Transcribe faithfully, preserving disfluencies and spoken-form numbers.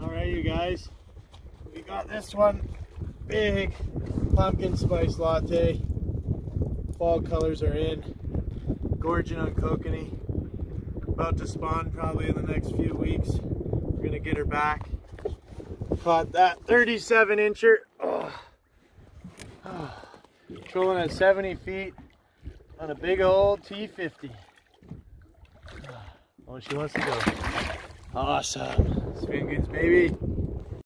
All right, you guys, we got this one, big pumpkin spice latte. Fall colors are in, gorging on kokanee. About to spawn probably in the next few weeks. We're gonna get her back. Caught that thirty-seven incher. Oh. Oh. Trolling at seventy feet on a big old T fifty. Oh, she wants to go. Awesome. Spin goods, baby.